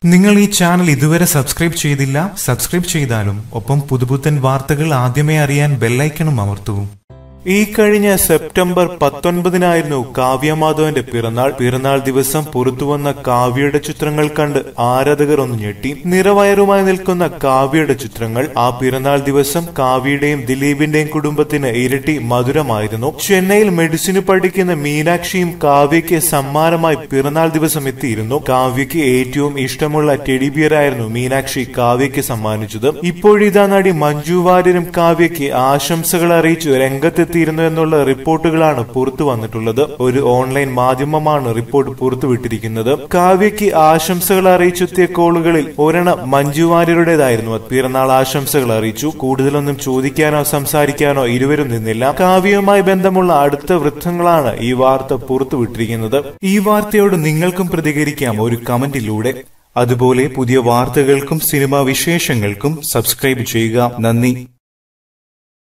നിങ്ങൾ ഈ ചാനൽ ഇതുവരെ സബ്സ്ക്രൈബ് ചെയ്തില്ല, സബ്സ്ക്രൈബ് ചെയ്താലും ഒപ്പം പുതുപുത്തൻ വാർത്തകൾ ആദ്യമേ അറിയാൻ ബെല്ലൈക്കണും അമർത്തൂ. ഈ കഴിഞ്ഞ സെപ്റ്റംബർ 19 കാവ്യമാധവന്റെ പിറന്നാൾ ദിവസം പുറത്തുവന്ന കാവ്യയുടെ ചിത്രങ്ങൾ കണ്ട് ആരാധകർ ഒന്ന് ഞെട്ടി. നിറവയറുമായി നിൽക്കുന്ന കാവ്യയുടെ ചിത്രങ്ങൾ ആ പിറന്നാൾ ദിവസം കാവ്യയുടെയും ദിലീപിന്റെയും കുടുംബത്തിന് ഇരട്ടി മധുരമായിരുന്നു. ചെന്നൈയിൽ മെഡിസിന് പഠിക്കുന്ന മീനാക്ഷിയും കാവ്യയ്ക്ക് സമ്മാനമായി പിറന്നാൾ ദിവസം എത്തിയിരുന്നു. കാവ്യയ്ക്ക് ഏറ്റവും ഇഷ്ടമുള്ള ടെഡിബിയർ ആയിരുന്നു മീനാക്ഷി കാവ്യയ്ക്ക് സമ്മാനിച്ചത്. ഇപ്പോഴിതാ നടി മഞ്ജു വാര്യരും കാവ്യയ്ക്ക് ആശംസകൾ അറിയിച്ചു രംഗത്ത് എന്നുള്ള റിപ്പോർട്ടുകളാണ് പുറത്തു വന്നിട്ടുള്ളത്. ഒരു ഓൺലൈൻ മാധ്യമമാണ് റിപ്പോർട്ട് പുറത്തുവിട്ടിരിക്കുന്നത്. കാവ്യയ്ക്ക് ആശംസകൾ അറിയിച്ചെത്തിയ കോളുകളിൽ ഒരെണ്ണം മഞ്ജു വാര്യരുടേതായിരുന്നു. പിറന്നാൾ ആശംസകൾ അറിയിച്ചു. കൂടുതലൊന്നും ചോദിക്കാനോ സംസാരിക്കാനോ ഇരുവരും നിന്നില്ല. കാവ്യയുമായി ബന്ധമുള്ള അടുത്ത വൃത്തങ്ങളാണ് ഈ വാർത്ത പുറത്തുവിട്ടിരിക്കുന്നത്. ഈ വാർത്തയോട് നിങ്ങൾക്കും പ്രതികരിക്കാം ഒരു കമന്റിലൂടെ. അതുപോലെ പുതിയ വാർത്തകൾക്കും സിനിമാ വിശേഷങ്ങൾക്കും സബ്സ്ക്രൈബ് ചെയ്യുക. നന്ദി.